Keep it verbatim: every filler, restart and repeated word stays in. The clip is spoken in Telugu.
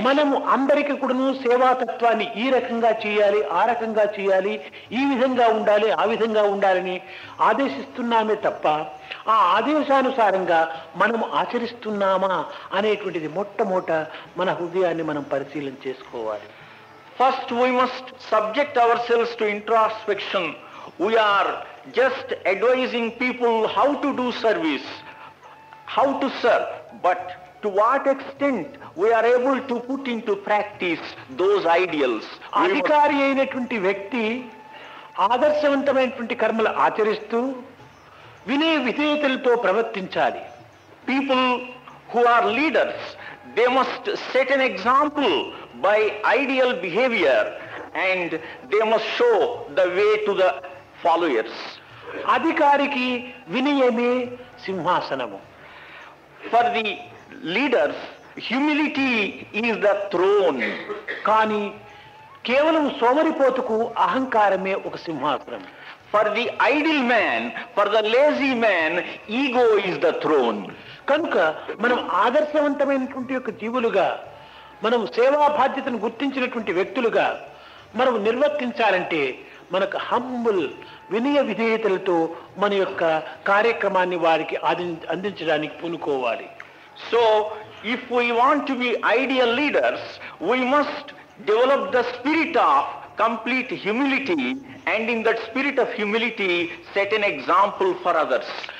మనము అందరికీ కూడాను సేవాతత్వాన్ని ఈ రకంగా చేయాలి, ఆ రకంగా చేయాలి, ఈ విధంగా ఉండాలి, ఆ విధంగా ఉండాలని ఆదేశిస్తున్నామే తప్ప ఆ ఆదేశానుసారంగా మనము ఆచరిస్తున్నామా అనేటువంటిది మొట్టమొదట మన హృదయాన్ని మనం పరిశీలన చేసుకోవాలి. First we must subject ourselves to introspection. We are just advising people how to do service, how to serve, but to what extent we are able to put into practice those ideals. అధికారి అయినటువంటి వ్యక్తి ఆదర్శవంతమైనటువంటి కర్మలు ఆచరిస్తూ వినయ విధేయతలతో ప్రవర్తించాలి. People who are leaders, they must set an example by ideal behavior and they must show the way to the followers. అధికారికి వినయమే సింహాసనము. For the leaders, humility is the throne. కానీ కేవలం సోమరిపోతుకు అహంకారమే ఒక సింహాసనం. For the idle man, for the lazy man, ego is the throne. కనుక మనం ఆదర్శవంతమైనటువంటి యొక్క జీవులుగా, మనం సేవా బాధ్యతను గుర్తించినటువంటి వ్యక్తులుగా మనం నిర్వర్తించాలంటే మనకు హంబుల్ వినయ విధేయతలతో మన యొక్క కార్యక్రమాన్ని వారికి అందించడానికి పూనుకోవాలి. So, if we want to be ideal leaders, we must develop the spirit of complete humility and in that spirit of humility set an example for others.